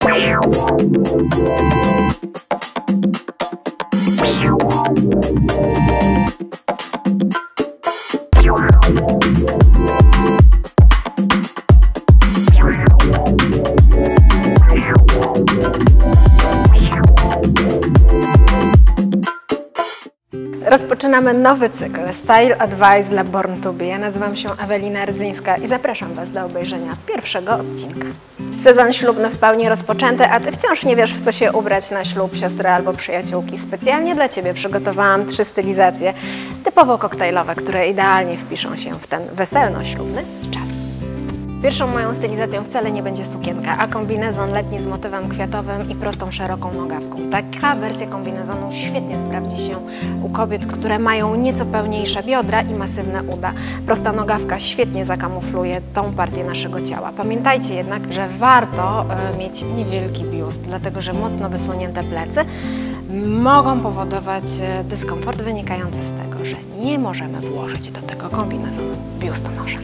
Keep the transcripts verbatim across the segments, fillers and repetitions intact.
Rozpoczynamy nowy cykl Style Advice dla Born to Be. Ja nazywam się Ewelina Rdzyńska i zapraszam Was do obejrzenia pierwszego odcinka. Sezon ślubny w pełni rozpoczęty, a Ty wciąż nie wiesz, w co się ubrać na ślub siostry albo przyjaciółki. Specjalnie dla Ciebie przygotowałam trzy stylizacje typowo koktajlowe, które idealnie wpiszą się w ten weselno-ślubny czas. Pierwszą moją stylizacją wcale nie będzie sukienka, a kombinezon letni z motywem kwiatowym i prostą, szeroką nogawką. Taka wersja kombinezonu świetnie sprawdzi się u kobiet, które mają nieco pełniejsze biodra i masywne uda. Prosta nogawka świetnie zakamufluje tą partię naszego ciała. Pamiętajcie jednak, że warto y, mieć niewielki biust, dlatego że mocno wysłonięte plecy mogą powodować y, dyskomfort wynikający z tego, że nie możemy włożyć do tego kombinezonu biustonosza.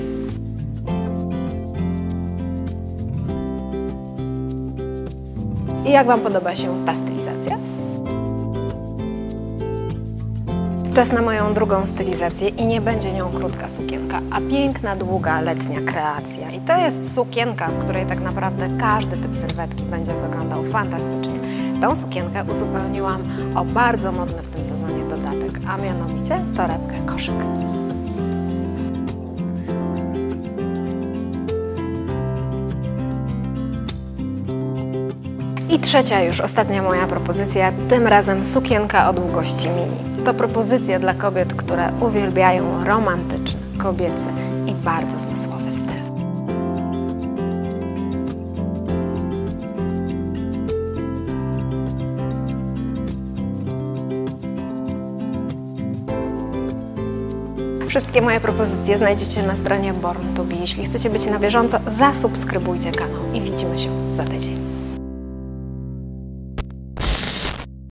I jak Wam podoba się ta stylizacja? Czas na moją drugą stylizację i nie będzie nią krótka sukienka, a piękna, długa, letnia kreacja. I to jest sukienka, w której tak naprawdę każdy typ sylwetki będzie wyglądał fantastycznie. Tą sukienkę uzupełniłam o bardzo modny w tym sezonie dodatek, a mianowicie torebkę koszyk. I trzecia, już ostatnia moja propozycja, tym razem sukienka o długości mini. To propozycja dla kobiet, które uwielbiają romantyczny, kobiecy i bardzo zmysłowy styl. Wszystkie moje propozycje znajdziecie na stronie Born to Be. Jeśli chcecie być na bieżąco, zasubskrybujcie kanał i widzimy się za tydzień.